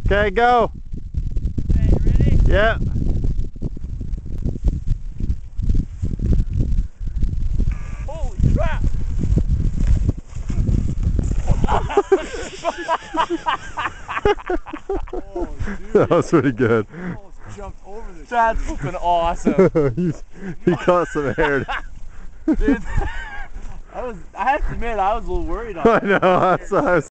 Okay, go. Okay, you ready? Yeah. Holy crap! Oh, dude. That was pretty good. You almost jumped over this. That's tree. flipping awesome. he caught some hair. Dude, I have to admit, I was a little worried on I that. know, that's what I was